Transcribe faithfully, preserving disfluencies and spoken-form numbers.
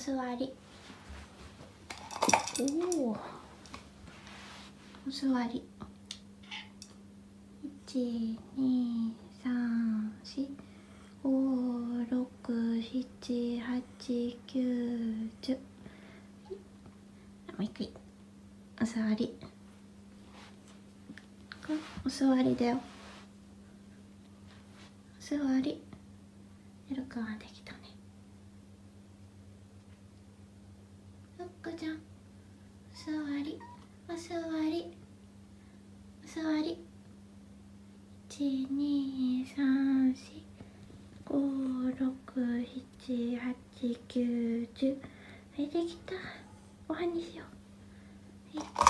座り。おお、お座り。いち、に、さん、し、ご、ろく、しち、はち、きゅう、じゅう。もう一回。お座り。お座りだよ。お座り。エルくんはできたね。ふっくちゃん。お座り。お座り。お座り。いち、に、さん、し、ご、ろく、しち、はち、きゅう、じゅう。はい、できた。ご飯にしよう。はい。